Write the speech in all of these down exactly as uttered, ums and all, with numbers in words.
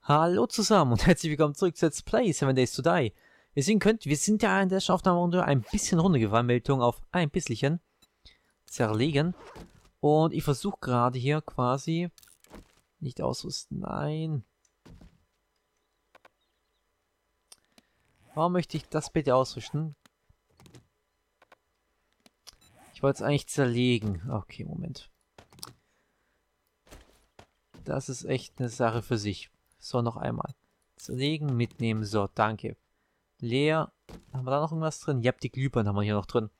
Hallo zusammen und herzlich willkommen zurück zu Let's Play Seven Days to Die. Wie ihr sehen könnt, wir sind ja in der Aufnahmerunde ein bisschen runtergefallen, Meldung auf ein bisschen zerlegen. Und ich versuche gerade hier quasi nicht ausrüsten, nein. Warum möchte ich das bitte ausrüsten? Ich wollte es eigentlich zerlegen. Okay, Moment. Das ist echt eine Sache für sich. So, noch einmal. Zerlegen, mitnehmen. So, danke. Leer. Haben wir da noch irgendwas drin? Ja, die Glühbirnen haben wir hier noch drin.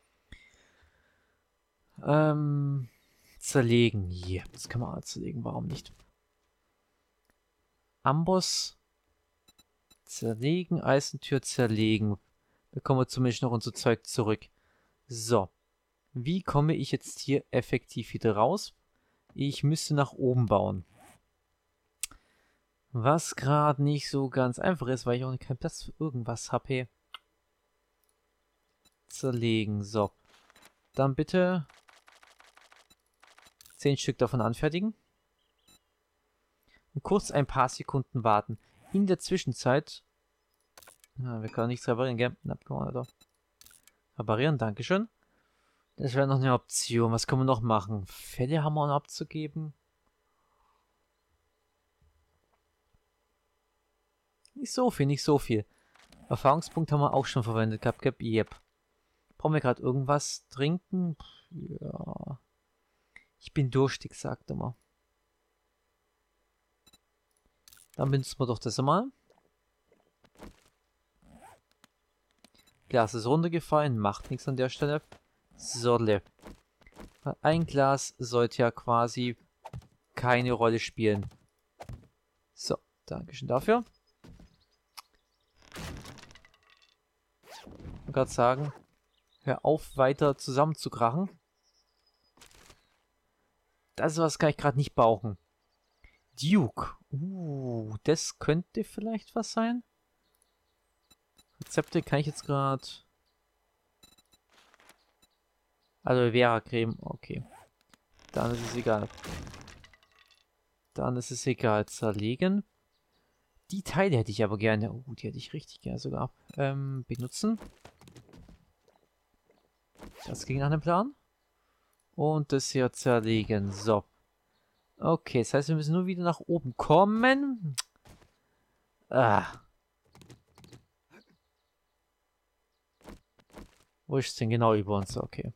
Ähm, zerlegen. Ja, das kann man auch zerlegen. Warum nicht? Amboss. Zerlegen. Eisentür zerlegen. Bekommen wir zumindest noch unser Zeug zurück. So. Wie komme ich jetzt hier effektiv wieder raus? Ich müsste nach oben bauen. Was gerade nicht so ganz einfach ist, weil ich auch keinen Platz für irgendwas habe. Hey. Zerlegen. So. Dann bitte zehn Stück davon anfertigen. Und kurz ein paar Sekunden warten. In der Zwischenzeit... Na, wir können nichts reparieren, gell? Na, komm mal da. Reparieren, dankeschön. Das wäre noch eine Option. Was können wir noch machen? Fälle haben wir noch abzugeben. Nicht so viel, nicht so viel. Erfahrungspunkt haben wir auch schon verwendet gehabt. Yep. yep. Brauchen wir gerade irgendwas trinken? Ja. Ich bin durstig, sagt er mal. Dann benutzen wir doch das einmal. Glas ist runtergefallen, macht nichts an der Stelle. Solle. Ein Glas sollte ja quasi keine Rolle spielen. So, Dankeschön dafür. Ich wollte gerade sagen, hör auf, weiter zusammenzukrachen. Das ist was, kann ich gerade nicht brauchen. Duke. Uh, das könnte vielleicht was sein. Rezepte kann ich jetzt gerade... Aloe Vera Creme, okay. Dann ist es egal. Dann ist es egal. Zerlegen. Die Teile hätte ich aber gerne. Oh, die hätte ich richtig gerne sogar. Ähm, benutzen. Das ging nach dem Plan. Und das hier zerlegen. So. Okay, das heißt, wir müssen nur wieder nach oben kommen. Ah. Wo ist es denn genau über uns? Okay.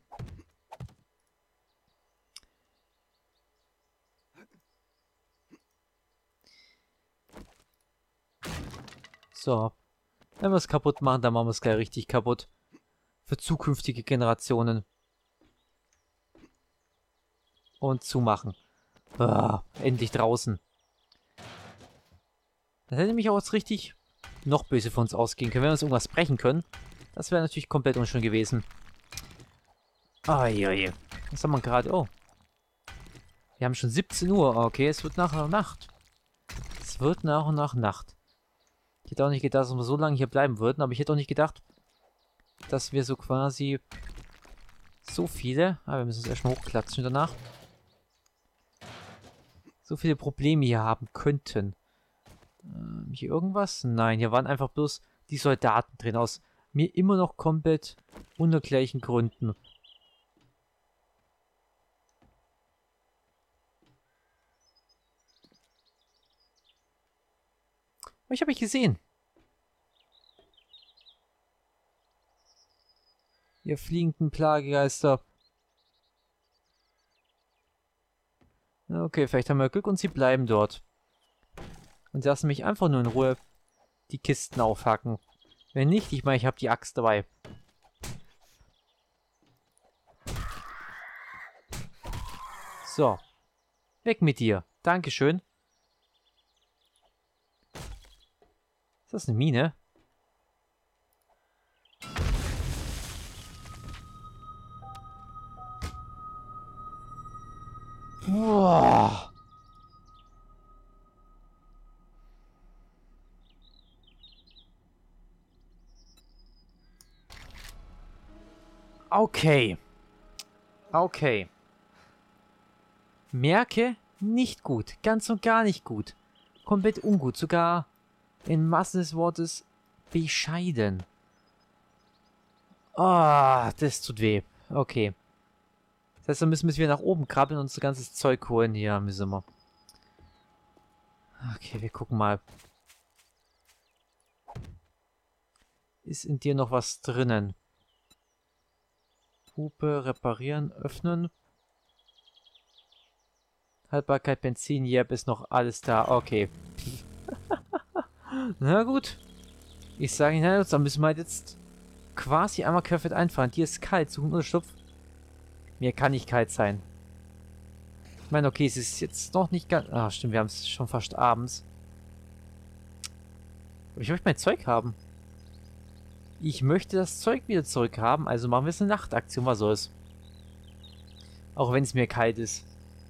So. Wenn wir es kaputt machen, dann machen wir es gleich richtig kaputt. Für zukünftige Generationen. Und zumachen. Ah, endlich draußen. Das hätte nämlich auch jetzt richtig noch böse von uns ausgehen können. Wenn wir uns irgendwas brechen können. Das wäre natürlich komplett unschön gewesen. Ah, je, je. Was haben wir gerade? Oh. Wir haben schon siebzehn Uhr. Okay, es wird nach und nach Nacht. Es wird nach und nach Nacht. Ich hätte auch nicht gedacht, dass wir so lange hier bleiben würden. Aber ich hätte auch nicht gedacht, dass wir so quasi so viele... Ah, wir müssen uns erstmal hochklatschen danach. So viele Probleme hier haben könnten. Ähm, hier irgendwas? Nein, hier waren einfach bloß die Soldaten drin. Aus mir immer noch komplett unerklärlichen Gründen. Ich habe ich gesehen. Ihr fliegenden Plagegeister. Okay, vielleicht haben wir Glück und sie bleiben dort. Und lassen mich einfach nur in Ruhe die Kisten aufhacken. Wenn nicht, ich meine, ich habe die Axt dabei. So. Weg mit dir. Dankeschön. Ist das eine Mine? Boah. Okay. Okay. Merke, nicht gut. Ganz und gar nicht gut. komplett ungut. Sogar in Massen des Wortes bescheiden. Ah, das tut weh. Okay. Das heißt, dann müssen wir nach oben krabbeln und unser ganzes Zeug holen. Hier müssen wir. Okay, wir gucken mal. Ist in dir noch was drinnen? Hupe, reparieren, öffnen. Haltbarkeit, Benzin, Jeb, ist noch alles da. Okay. Na gut. Ich sage Ihnen, dann müssen wir halt jetzt quasi einmal querfeld einfahren. Hier ist kalt, suchen Unterschlupf. Mir kann nicht kalt sein. Ich meine, okay, es ist jetzt noch nicht ganz... Ah, stimmt, wir haben es schon fast abends. Aber ich möchte mein Zeug haben. Ich möchte das Zeug wieder zurückhaben, also machen wir es eine Nachtaktion, was soll's. Auch wenn es mir kalt ist.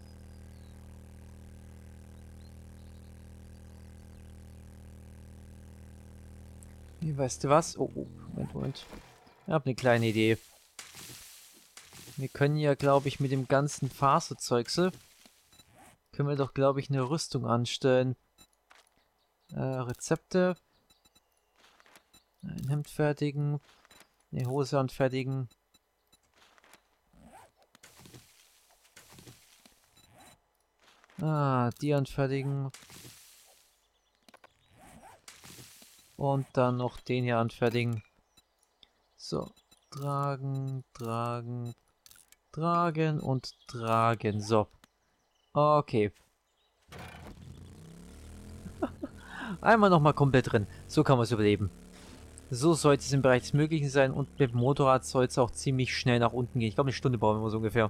Wie, weißt du was? Oh, oh, Moment, Moment. Ich habe eine kleine Idee. Wir können ja, glaube ich, mit dem ganzen Faserzeugs können wir doch, glaube ich, eine Rüstung anstellen. Äh, Rezepte. Ein Hemd fertigen. Eine Hose anfertigen. Ah, die anfertigen. Und dann noch den hier anfertigen. So. Tragen, tragen, tragen und tragen. So. Okay. Einmal nochmal komplett drin. So kann man es überleben. So sollte es im Bereich des Möglichen sein. Und mit dem Motorrad soll es auch ziemlich schnell nach unten gehen. Ich glaube, eine Stunde brauchen wir so ungefähr.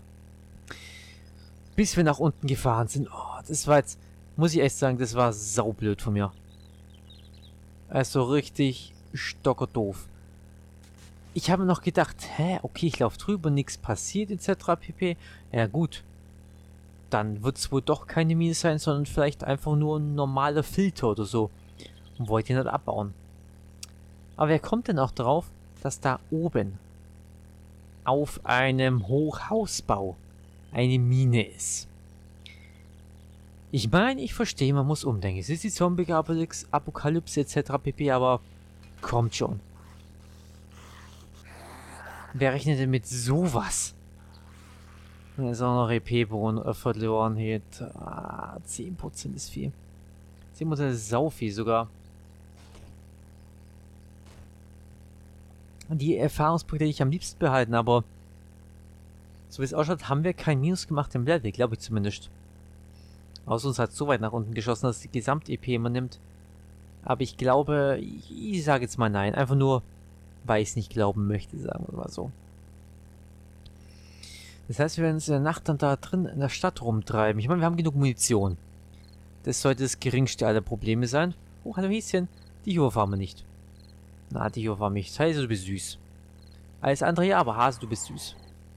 Bis wir nach unten gefahren sind. Oh, das war jetzt... Muss ich echt sagen, das war saublöd von mir. Also richtig stockerdoof. Ich habe noch gedacht, hä, okay, ich laufe drüber, nichts passiert, et cetera pp. Ja gut. Dann wird es wohl doch keine Mine sein, sondern vielleicht einfach nur ein normaler Filter oder so. Und wollte ihn nicht abbauen. Aber wer kommt denn auch drauf, dass da oben auf einem Hochhausbau eine Mine ist? Ich meine, ich verstehe, man muss umdenken. Es ist die Zombie-Apokalypse et cetera pp, aber kommt schon. Wer rechnet denn mit sowas? Da ist auch noch E P-Bohnen äh, verloren. Hier. Ah, zehn Prozent ist viel. zehn Prozent ist sau viel sogar. Die Erfahrungspunkte, die ich am liebsten behalten, aber so wie es ausschaut, haben wir kein Minus gemacht im Level, glaube ich zumindest. Außer uns hat es so weit nach unten geschossen, dass die Gesamt-E P immer nimmt. Aber ich glaube, ich, ich sage jetzt mal nein. Einfach nur, weil ich es nicht glauben möchte, sagen wir mal so. Das heißt, wir werden uns in der Nacht dann da drin in der Stadt rumtreiben. Ich meine, wir haben genug Munition. Das sollte das geringste aller Probleme sein. Oh, hallo Häschen. Die hier fahren wir nicht. Na, die hier fahren wir nicht. Hase, du bist süß. Alles andere ja, aber Hase, du bist süß.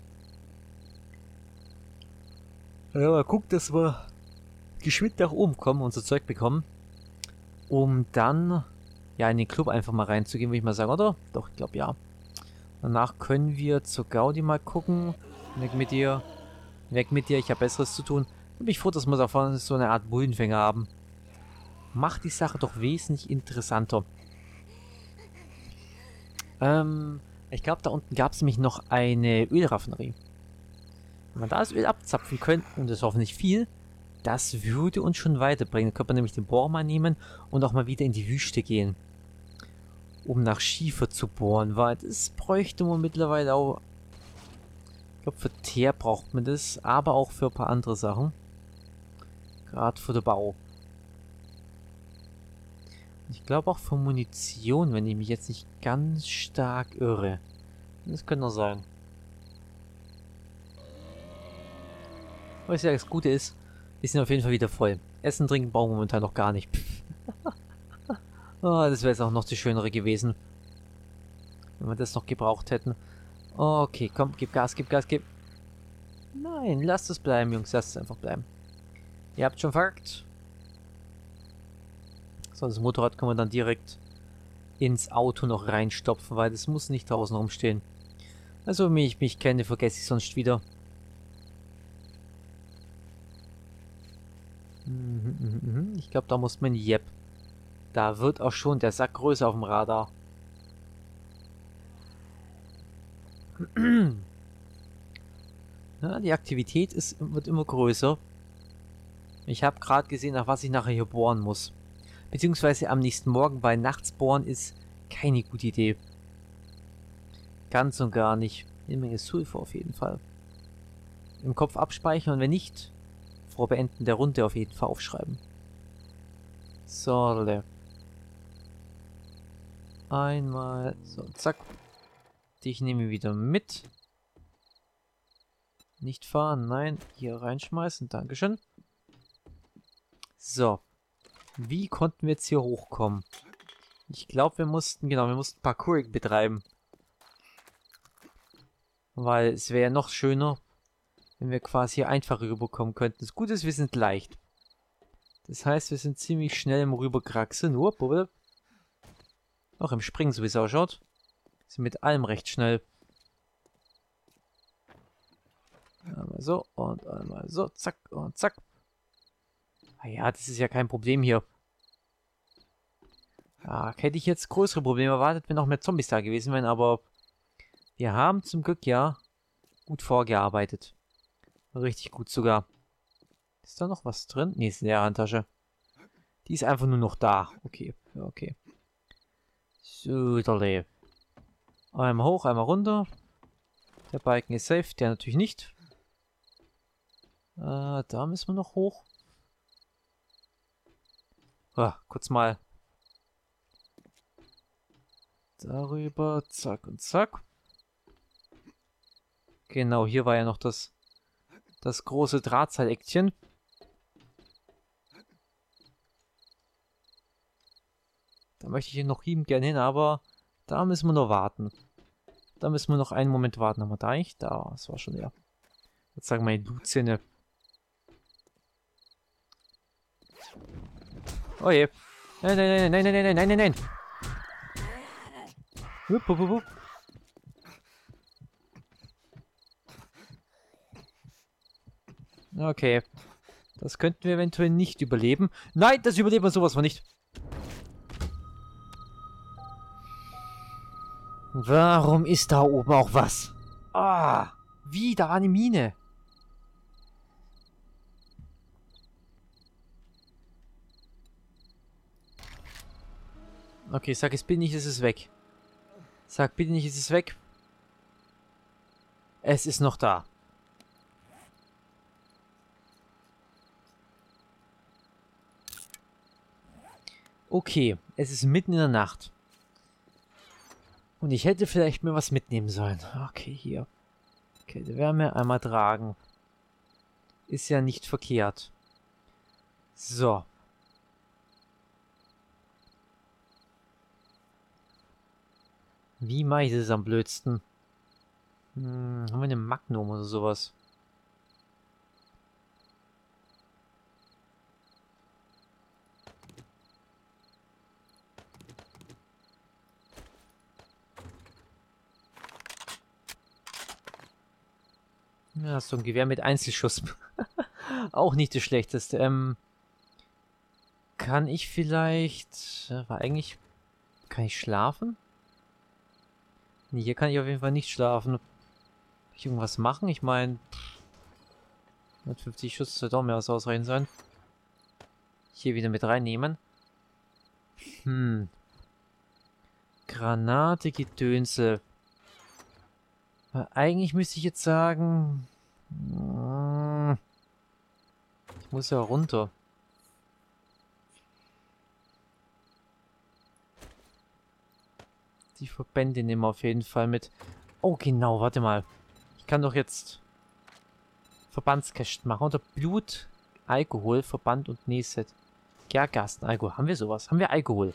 Ja, mal gucken, dass wir geschwind nach oben kommen, unser Zeug bekommen. Um dann ja in den Club einfach mal reinzugehen, würde ich mal sagen, oder? Doch, ich glaube ja. Danach können wir zur Gaudi mal gucken. Weg mit dir. Weg mit dir, ich habe Besseres zu tun. Bin ich froh, dass wir da so eine Art Bullenfänger haben. Macht die Sache doch wesentlich interessanter. Ähm, ich glaube, da unten gab es nämlich noch eine Ölraffinerie. Wenn wir da das Öl abzapfen könnten, und das hoffentlich viel, das würde uns schon weiterbringen. Dann könnte man nämlich den Bohrer mal nehmen und auch mal wieder in die Wüste gehen. Um nach Schiefer zu bohren, weil das bräuchte man mittlerweile auch. Ich glaube, für Teer braucht man das, aber auch für ein paar andere Sachen. Gerade für den Bau. Ich glaube auch für Munition, wenn ich mich jetzt nicht ganz stark irre. Das könnte noch sein. Was ja das Gute ist, wir sind auf jeden Fall wieder voll. Essen, trinken brauchen wir momentan noch gar nicht. Oh, das wäre jetzt auch noch die schönere gewesen. Wenn wir das noch gebraucht hätten. Okay, komm, gib Gas, gib Gas, gib. Nein, lasst es bleiben, Jungs, lasst es einfach bleiben. Ihr habt schon verrückt. So, das Motorrad können wir dann direkt ins Auto noch reinstopfen, weil das muss nicht draußen rumstehen. Also, wenn ich mich kenne, vergesse ich sonst wieder. Mhm, Mhm, mhm, mhm. Ich glaube, da muss man... Yep. Da wird auch schon der Sack größer auf dem Radar. Ja, die Aktivität ist, wird immer größer. Ich habe gerade gesehen, nach was ich nachher hier bohren muss. Beziehungsweise am nächsten Morgen, weil nachts bohren ist keine gute Idee. Ganz und gar nicht. Eine Menge Sulfur auf jeden Fall. Im Kopf abspeichern und wenn nicht, vor Beenden der Runde auf jeden Fall aufschreiben. So, einmal, so, zack. Dich nehme ich wieder mit. Nicht fahren, nein. Hier reinschmeißen, dankeschön. So. Wie konnten wir jetzt hier hochkommen? Ich glaube, wir mussten, genau, wir mussten Parkouring betreiben. Weil es wäre ja noch schöner, wenn wir quasi hier einfach rüberkommen könnten. Das Gute ist, wir sind leicht. Das heißt, wir sind ziemlich schnell im Rüberkraxeln. Auch im Springen, so wie es ausschaut. Sind mit allem recht schnell. Einmal so und einmal so. Zack und zack. Ah ja, das ist ja kein Problem hier. Ah, hätte ich jetzt größere Probleme erwartet, wenn noch mehr Zombies da gewesen wären, aber wir haben zum Glück ja gut vorgearbeitet. Richtig gut sogar. Ist da noch was drin? Nee, ist in der Handtasche. Die ist einfach nur noch da. Okay, ja, okay. So, da einmal hoch, einmal runter. Der Balken ist safe, der natürlich nicht. Äh, da müssen wir noch hoch. Ah, kurz mal darüber, zack und zack. Genau, hier war ja noch das, das große Drahtseileckchen. Da möchte ich hier noch liebend gern hin, aber da müssen wir noch warten. Da müssen wir noch einen Moment warten. Haben wir da eigentlich? Da, das war schon ja. Jetzt sagen meine Blutzähne. Oh je. Nein, nein, nein, nein, nein, nein, nein, nein, nein. Hup, hup, hup. Okay. Das könnten wir eventuell nicht überleben. Nein, das überleben wir sowas von nicht. Warum ist da oben auch was? Ah, wieder eine Mine. Okay, sag es bitte nicht, es ist weg. Sag bitte nicht, es ist weg. Es ist noch da. Okay, es ist mitten in der Nacht. Und ich hätte vielleicht mir was mitnehmen sollen. Okay, hier. Okay, die Wärme einmal tragen. Ist ja nicht verkehrt. So. Wie mache ich das am blödsten? Hm, haben wir eine Magnum oder sowas? Ja, so ein Gewehr mit Einzelschuss. Auch nicht das Schlechteste. Ähm, kann ich vielleicht... Äh, war eigentlich... Kann ich schlafen? Nee, hier kann ich auf jeden Fall nicht schlafen. Kann ich irgendwas machen? Ich meine... hundertfünfzig Schuss sollte auch mehr als ausreichend sein. Hier wieder mit reinnehmen. Hm. Granate, Gedönse. Weil eigentlich müsste ich jetzt sagen... Ich muss ja runter. Die Verbände nehmen wir auf jeden Fall mit. Oh, genau, warte mal. Ich kann doch jetzt Verbandskästen machen. Oder Blut, Alkohol, Verband und Nähset. Gärgasten, Alkohol. Haben wir sowas? Haben wir Alkohol?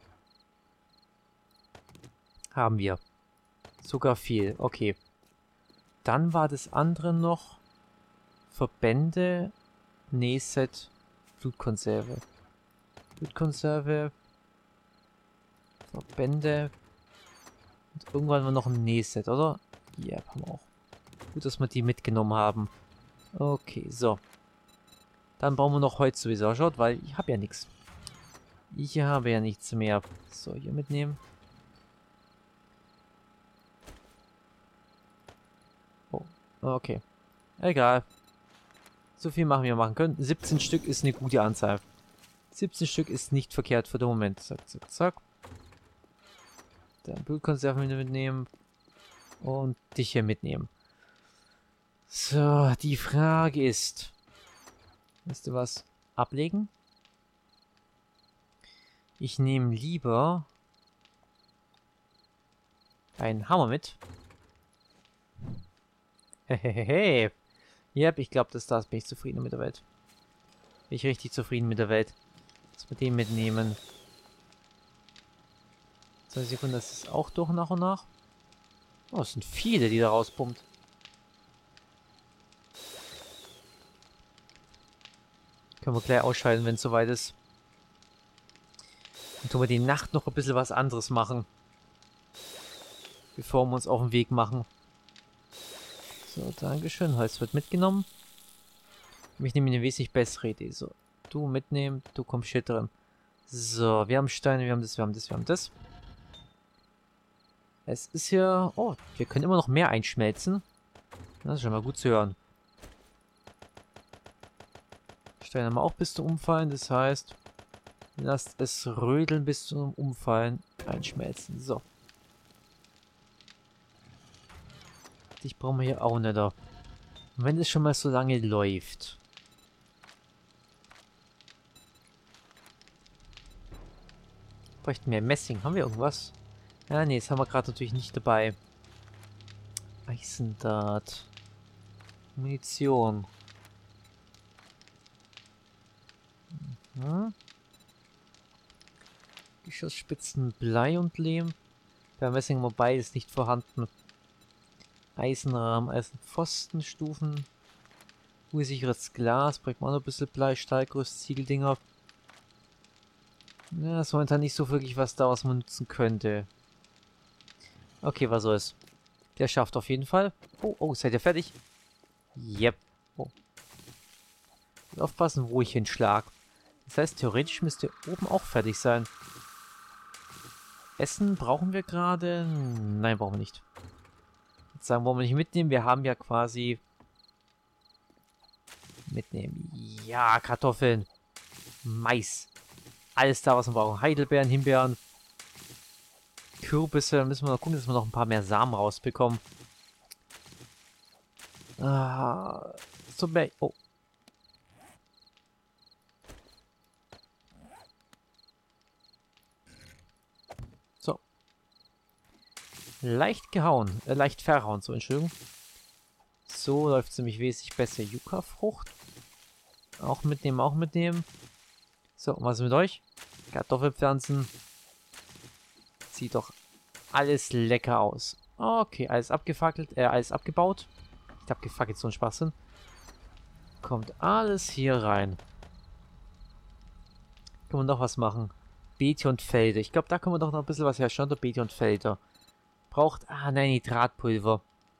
Haben wir. Sogar viel. Okay. Dann war das andere noch Verbände, Nähset, Blutkonserve. Blutkonserve, Verbände und irgendwann war noch ein Nähset, oder? Ja, yep, haben wir auch. Gut, dass wir die mitgenommen haben. Okay, so. Dann brauchen wir noch Holz sowieso. Schaut, weil ich habe ja nichts. Ich habe ja nichts mehr. So, hier mitnehmen. Oh, okay. Egal. So viel machen wir machen können. siebzehn Stück ist eine gute Anzahl. siebzehn Stück ist nicht verkehrt für den Moment. Zack, zack, zack. Dann Blutkonserven mitnehmen. Und dich hier mitnehmen. So, die Frage ist... Weißt du was? Ablegen? Ich nehme lieber... einen Hammer mit. Hehehe. Yep, ich glaube, dass das bin ich zufrieden mit der Welt. Bin ich richtig zufrieden mit der Welt. Dass wir den mitnehmen. Zwei Sekunden, das ist auch durch nach und nach. Oh, es sind viele, die da rauspumpt. Können wir gleich ausschalten, wenn es soweit ist. Dann tun wir die Nacht noch ein bisschen was anderes machen. Bevor wir uns auf den Weg machen. So, Dankeschön. Holz wird mitgenommen. Ich nehme eine wesentlich bessere Idee. So, du mitnehmen, du kommst hier drin. So, wir haben Steine, wir haben das, wir haben das, wir haben das. Es ist hier... Oh, wir können immer noch mehr einschmelzen. Das ist schon mal gut zu hören. Steine haben wir auch bis zum Umfallen, das heißt... Lasst es rödeln bis zum Umfallen. Einschmelzen, so. Dich brauchen wir hier auch nicht. Und wenn es schon mal so lange läuft... Bräuchten wir Messing. Haben wir irgendwas? Ja, nee, das haben wir gerade natürlich nicht dabei. Eisendart. Munition. Mhm. Geschossspitzen, Blei und Lehm. Bei Messing haben wir beides nicht vorhanden. Eisenrahmen, Eisenpfostenstufen. Ursicheres Glas. Bringt man auch noch ein bisschen Blei, Stahlgerüst, Ziegeldinger. Ja, das ist momentan nicht so wirklich was da, was man nutzen könnte. Okay, was soll's. Der schafft auf jeden Fall. Oh, oh, seid ihr fertig? Yep. Oh. Aufpassen, wo ich hinschlag. Das heißt, theoretisch müsste oben auch fertig sein. Essen brauchen wir gerade? Nein, brauchen wir nicht. Jetzt sagen, wollen wir nicht mitnehmen. Wir haben ja quasi... Mitnehmen. Ja, Kartoffeln. Mais. Alles da, was wir brauchen. Heidelbeeren, Himbeeren. Kürbisse. Dann müssen wir mal gucken, dass wir noch ein paar mehr Samen rausbekommen. Ah, so mehr... Oh. So. Leicht gehauen. Äh, leicht verhauen, so, Entschuldigung. So läuft es nämlich wesentlich besser. Yucca-Frucht. Auch mitnehmen, auch mitnehmen. So, und was ist mit euch? Kartoffelpflanzen. Sieht doch alles lecker aus. Okay, alles abgefackelt, äh, alles abgebaut. Ich hab gefackelt, so ein Schwachsinn. Kommt alles hier rein. Können wir noch was machen? Beete und Felder. Ich glaube, da können wir doch noch ein bisschen was herstellen. Beete und Felder. Braucht... Ah, nein, Nitratpulver.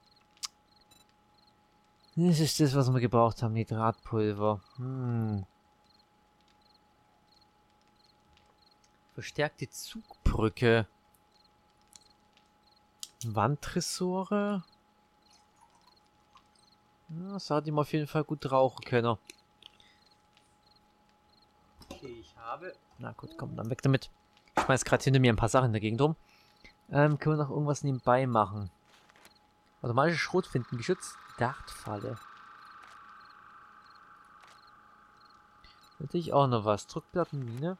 Das ist das, was wir gebraucht haben. Nitratpulver. Hm. Verstärkte Zugbrücke. Wandtresore. Ja, das hat ihm auf jeden Fall gut rauchen können. Okay, ich habe... Na gut, komm, dann weg damit. Ich schmeiß gerade hinter mir ein paar Sachen in der Gegend rum. Ähm, können wir noch irgendwas nebenbei machen? Automatische Schrotflinten geschützt. Dartfalle. Natürlich auch noch was. Druckplattenmine.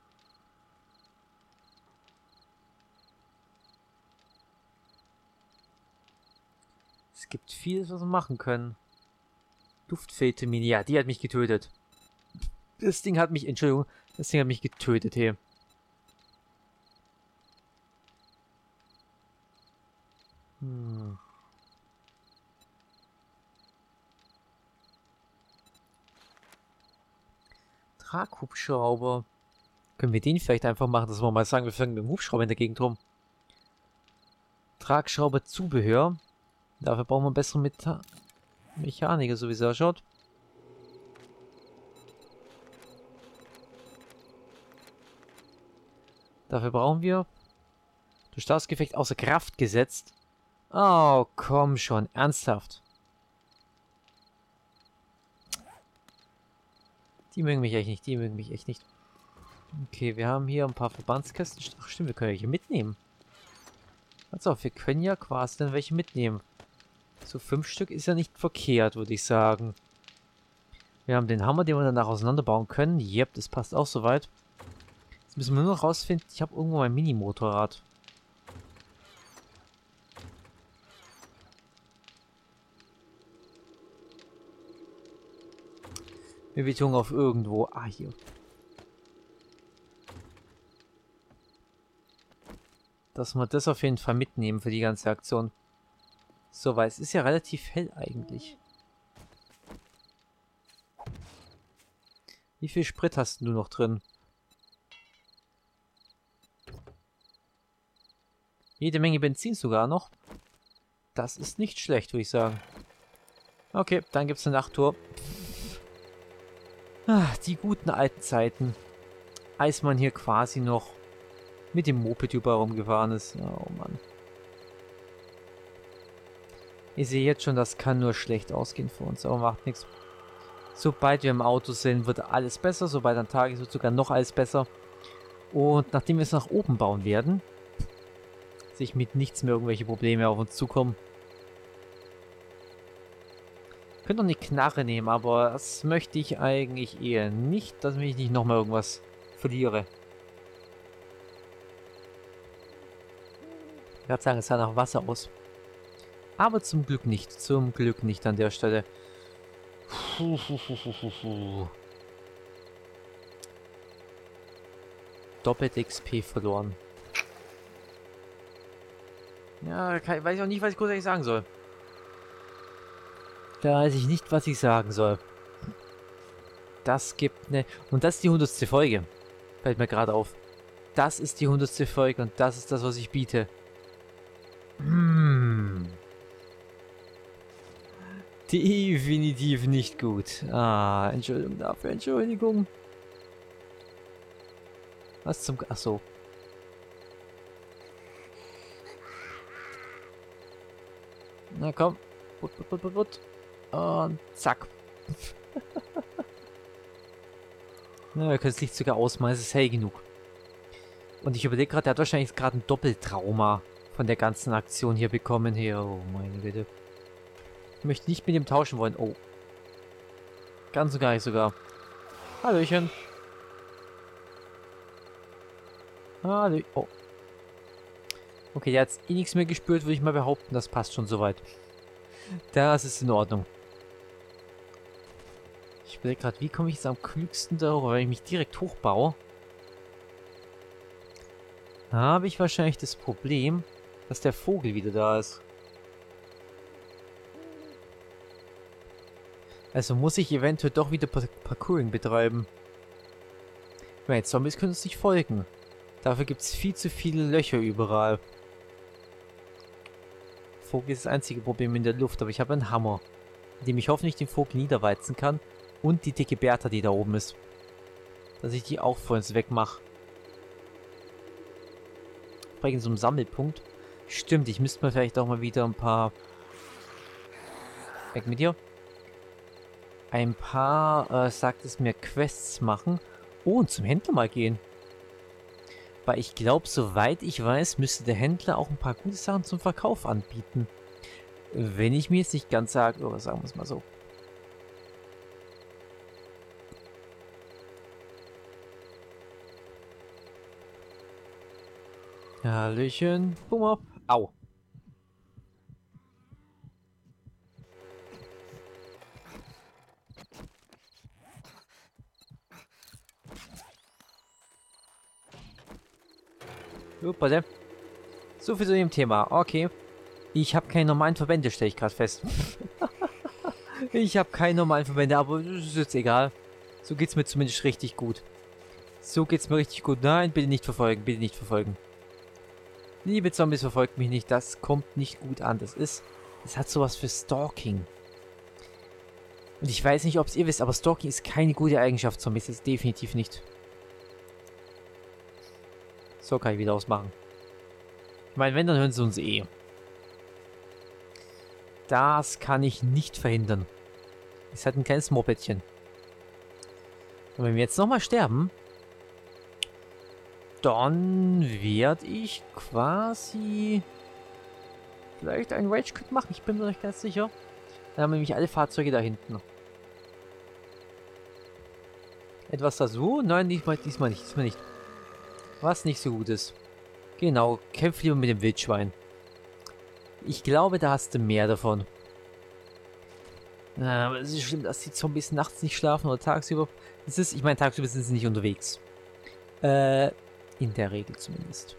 Es gibt vieles, was wir machen können. Duftfiltermine. Ja, die hat mich getötet. Das Ding hat mich... Entschuldigung. Das Ding hat mich getötet, hey. Hm. Traghubschrauber. Können wir den vielleicht einfach machen, dass wir mal sagen, wir fangen mit dem Hubschrauber in der Gegend rum. Tragschrauber Zubehör. Dafür brauchen wir bessere Meta Mechaniker, so wie es ausschaut. Dafür brauchen wir... Durch das Gefecht außer Kraft gesetzt. Oh, komm schon. Ernsthaft. Die mögen mich echt nicht. Die mögen mich echt nicht. Okay, wir haben hier ein paar Verbandskästen. Ach stimmt, wir können ja welche mitnehmen. Also, wir können ja quasi dann welche mitnehmen. So fünf Stück ist ja nicht verkehrt, würde ich sagen. Wir haben den Hammer, den wir danach auseinanderbauen können. Yep, das passt auch soweit. Jetzt müssen wir nur noch rausfinden. Ich habe irgendwo mein Mini-Motorrad. Wir betonung auf irgendwo. Ah, hier. Dass wir das auf jeden Fall mitnehmen für die ganze Aktion. So, weil es ist ja relativ hell eigentlich. Wie viel Sprit hast du noch drin? Jede Menge Benzin sogar noch. Das ist nicht schlecht, würde ich sagen. Okay, dann gibt es eine Nachttour. Ah, die guten alten Zeiten. Als man hier quasi noch mit dem Moped überall rumgefahren ist. Oh Mann. Ich sehe jetzt schon, das kann nur schlecht ausgehen für uns, aber macht nichts. Sobald wir im Auto sind, wird alles besser. Sobald am Tag ist, wird sogar noch alles besser. Und nachdem wir es nach oben bauen werden, sehe ich mit nichts mehr irgendwelche Probleme auf uns zukommen. Ich könnte noch eine Knarre nehmen, aber das möchte ich eigentlich eher nicht, dass ich nicht nochmal irgendwas verliere. Ich würde sagen, es sah nach Wasser aus. Aber zum Glück nicht. Zum Glück nicht an der Stelle. Puh, puh, puh, puh, puh. Doppelt X P verloren. Ja, kann, weiß ich auch nicht, was ich großartig sagen soll. Da weiß ich nicht, was ich sagen soll. Das gibt eine... Und das ist die hundertste Folge. Fällt mir gerade auf. Das ist die hundertste Folge und das ist das, was ich biete. Hm. Definitiv nicht gut. Ah, Entschuldigung dafür, Entschuldigung. Was zum... Achso. Na komm. Put, put, put, put, put. Und zack. Na, wir können das Licht sogar ausmachen, es ist hell genug. Und ich überlege gerade, der hat wahrscheinlich gerade ein Doppeltrauma von der ganzen Aktion hier bekommen. Hier, oh meine Güte. Ich möchte nicht mit ihm tauschen wollen. Oh. Ganz und gar nicht sogar. Hallöchen. Hallo. Oh. Okay, der hat jetzt eh nichts mehr gespürt, würde ich mal behaupten. Das passt schon soweit. Das ist in Ordnung. Ich überlege gerade, wie komme ich jetzt am klügsten darüber, wenn ich mich direkt hochbaue? Da habe ich wahrscheinlich das Problem, dass der Vogel wieder da ist. Also muss ich eventuell doch wieder Parkouring betreiben. Ich meine, Zombies können uns nicht folgen. Dafür gibt es viel zu viele Löcher überall. Vogel ist das einzige Problem in der Luft, aber ich habe einen Hammer, mit dem ich hoffentlich den Vogel niederwalzen kann. Und die dicke Bertha, die da oben ist. Dass ich die auch vor uns wegmache. Übrigens so einem Sammelpunkt. Stimmt, ich müsste mir vielleicht auch mal wieder ein paar... Weg mit dir. Ein paar, äh, sagt es mir, Quests machen. Oh, und zum Händler mal gehen. Weil ich glaube, soweit ich weiß, müsste der Händler auch ein paar gute Sachen zum Verkauf anbieten. Wenn ich mir jetzt nicht ganz sage, oder sagen wir es mal so. Hallöchen. Boom up. Au. Hoppala. So viel zu dem Thema. Okay. Ich habe keine normalen Verbände, stelle ich gerade fest. Ich habe keine normalen Verbände, aber das ist jetzt egal. So geht's mir zumindest richtig gut. So geht's mir richtig gut. Nein, bitte nicht verfolgen, bitte nicht verfolgen. Liebe Zombies, verfolgt mich nicht. Das kommt nicht gut an. Das ist... Das hat sowas für Stalking. Und ich weiß nicht, ob es ihr wisst, aber Stalking ist keine gute Eigenschaft, Zombies. Das ist definitiv nicht. So kann ich wieder ausmachen. Ich meine, wenn, dann hören sie uns eh. Das kann ich nicht verhindern. Ist halt ein kleines Mopedchen. Und wenn wir jetzt nochmal sterben, dann werde ich quasi vielleicht einen Rage-Quit machen. Ich bin mir nicht ganz sicher. Dann haben wir nämlich alle Fahrzeuge da hinten. Etwas dazu? Nein, diesmal, diesmal nicht. Diesmal nicht. Was nicht so gut ist. Genau, kämpf lieber mit dem Wildschwein. Ich glaube, da hast du mehr davon. Aber es ist schlimm, dass die Zombies nachts nicht schlafen oder tagsüber. Das ist, ich meine, tagsüber sind sie nicht unterwegs. Äh, in der Regel zumindest.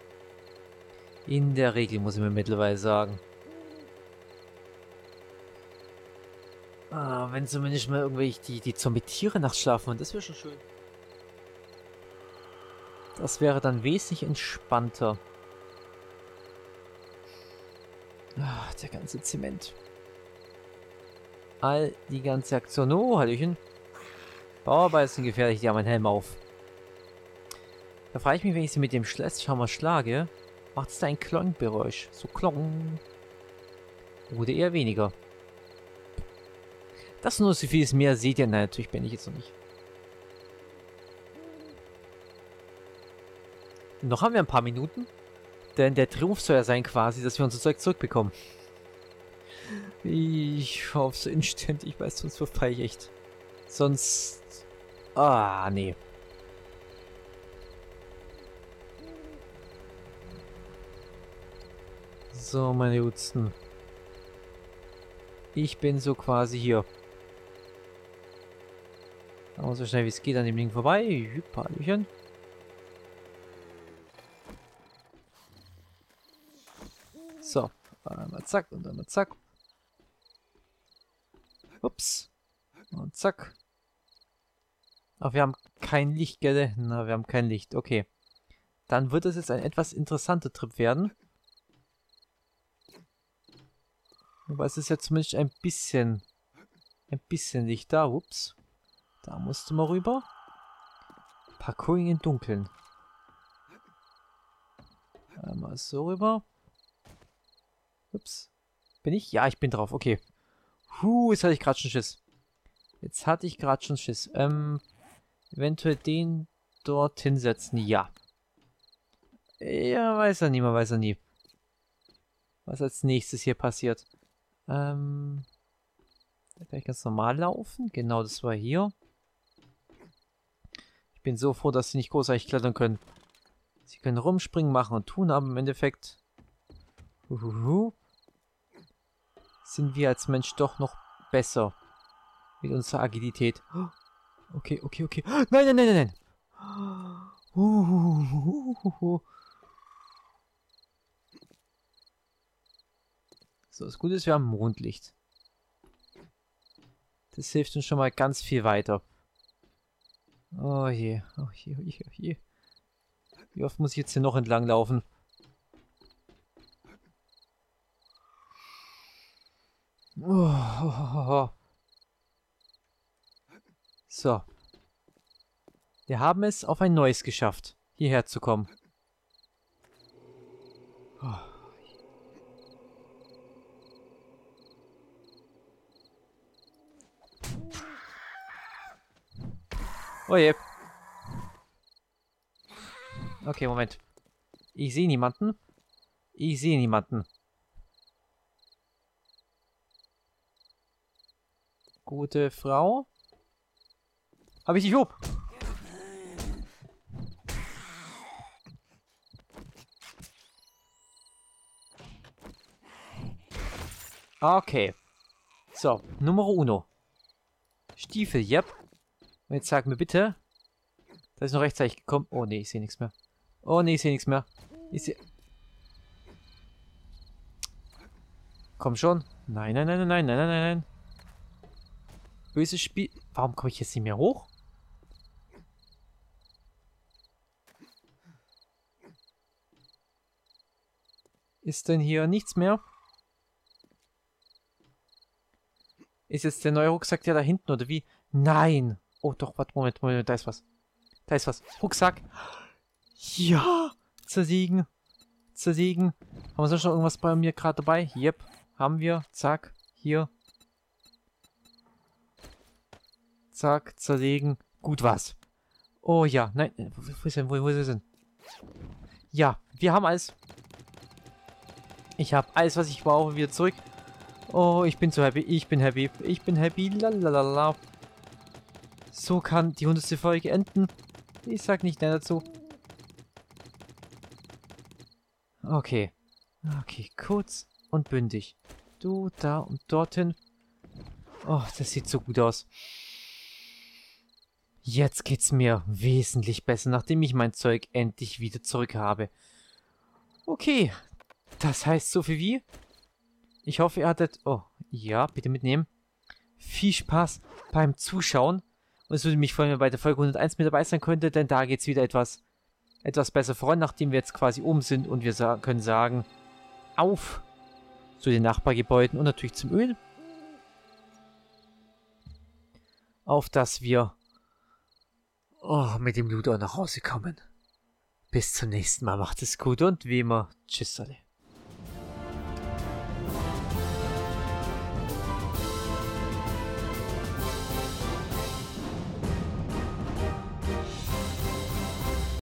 In der Regel, muss ich mir mittlerweile sagen. Ah, wenn zumindest mal irgendwelche die, die Zombie-Tiere nachts schlafen, das wäre schon schön. Das wäre dann wesentlich entspannter. Ah, der ganze Zement. All die ganze Aktion. Oh, Hallöchen. Bauarbeiter sind gefährlich, die haben einen Helm auf. Da frage ich mich, wenn ich sie mit dem Schlesshammer schlage, macht es da ein Klonggeräusch. So Klong. Oder eher weniger. Das nur so viel mehr seht ihr. Nein, natürlich bin ich jetzt noch nicht. Noch haben wir ein paar Minuten. Denn der Triumph soll ja sein quasi, dass wir unser Zeug zurückbekommen. Ich hoffe so instant, ich weiß, sonst verfall ich echt. Sonst... Ah, nee. So, meine Jutzen. Ich bin so quasi hier. Aber so schnell wie es geht an dem Ding vorbei. Hüpperlchen. So, einmal zack und einmal zack. Ups. Und zack. Ach, wir haben kein Licht, gell? Na, wir haben kein Licht. Okay. Dann wird es jetzt ein etwas interessanter Trip werden. Aber es ist ja zumindest ein bisschen... Ein bisschen Licht da. Ups. Da musst du mal rüber. Parkouring im Dunkeln. Einmal so rüber. Ups. Bin ich? Ja, ich bin drauf. Okay. Huh, jetzt hatte ich gerade schon Schiss. Jetzt hatte ich gerade schon Schiss. Ähm, eventuell den dort hinsetzen. Ja. Ja, weiß er nie, man weiß er nie. Was als nächstes hier passiert. Ähm, da kann ich ganz normal laufen. Genau, das war hier. Ich bin so froh, dass sie nicht großartig klettern können. Sie können rumspringen, machen und tun, aber im Endeffekt uhuhu, sind wir als Mensch doch noch besser mit unserer Agilität. Okay, okay, okay. Nein, nein, nein, nein, nein. Uhuhu. So, das Gute ist, wir haben Mondlicht. Das hilft uns schon mal ganz viel weiter. Oh je, oh je, oh je, oh je. Wie oft muss ich jetzt hier noch entlang laufen? Oh, oh, oh, oh. So. Wir haben es auf ein neues geschafft, hierher zu kommen. Oh. Oh je. Okay, Moment. Ich sehe niemanden. Ich sehe niemanden. Gute Frau. Habe ich dich hoch? Okay. So, Nummer uno. Stiefel, yep. Und jetzt sag mir bitte, da ist noch rechtzeitig gekommen. Oh nee, ich sehe nichts mehr. Oh nee, ich sehe nichts mehr. Ich sehe... Komm schon. Nein, nein, nein, nein, nein, nein, nein, nein. Böses Spiel. Warum komme ich jetzt nicht mehr hoch? Ist denn hier nichts mehr? Ist jetzt der neue Rucksack der da hinten oder wie? Nein. Oh doch, warte, Moment, Moment, da ist was. Da ist was. Rucksack. Ja. zersiegen. Zersiegen. Haben wir sonst noch irgendwas bei mir gerade dabei? Yep. Haben wir. Zack. Hier. Zack. Zerlegen. Gut was. Oh ja. Nein. Wo, wo ist denn? Wo, wo ist denn? Ja. Wir haben alles. Ich habe alles, was ich brauche, wieder zurück. Oh, ich bin so happy. Ich bin happy. Ich bin happy. Lalalala. So kann die hundertste Folge enden. Ich sag nicht mehr dazu. Okay. Okay, kurz und bündig. Du, da und dorthin. Oh, das sieht so gut aus. Jetzt geht's mir wesentlich besser, nachdem ich mein Zeug endlich wieder zurück habe. Okay. Das heißt so viel wie... Ich hoffe, ihr hattet... Oh, ja, bitte mitnehmen. Viel Spaß beim Zuschauen. Und es würde mich freuen, wenn ihr bei der Folge hunderteins mit dabei sein könntet, denn da geht es wieder etwas, etwas besser voran, nachdem wir jetzt quasi oben sind und wir sa können sagen, auf zu den Nachbargebäuden und natürlich zum Öl. Auf dass wir oh, mit dem Loot auch nach Hause kommen. Bis zum nächsten Mal. Macht es gut und wie immer, tschüss alle.